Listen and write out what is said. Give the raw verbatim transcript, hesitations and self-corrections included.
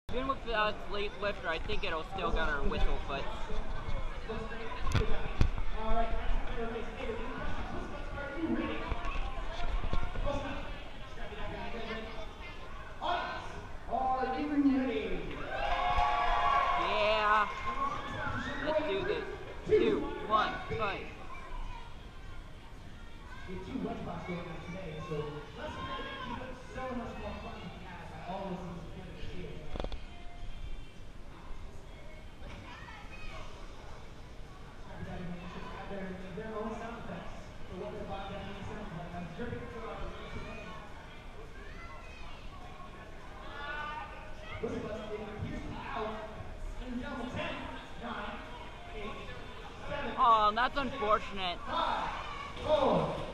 Even with uh, late lifter, I think it'll still got our whistle foot. Yeah. Let's do this. Two, one, fight. Two lunchbox going on today, so let's keep it so much more fun as all this is here. Their own sound effects for what their body actually sounds like. I'm jerking to our listen, but here's the out. And down to ten, nine, eight, seven. Oh, that's unfortunate. Five, four.